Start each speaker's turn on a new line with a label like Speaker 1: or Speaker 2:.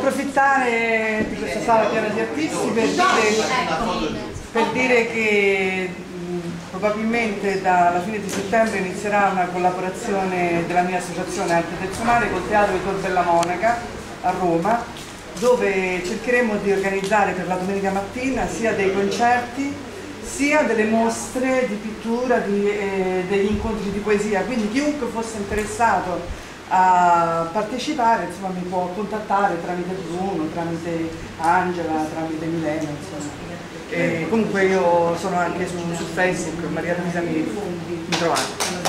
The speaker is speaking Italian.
Speaker 1: approfittare di questa sala piena di artisti per dire che probabilmente dalla fine di settembre inizierà una collaborazione della mia associazione Arte Personale col Teatro di Tor Bella Monaca a Roma, dove cercheremo di organizzare per la domenica mattina sia dei concerti sia delle mostre di pittura, degli incontri di poesia, quindi chiunque fosse interessato a partecipare, insomma, mi può contattare tramite Bruno, tramite Angela, tramite Milena, insomma. E comunque io sono anche su Facebook, Maria Luisa mi trovate.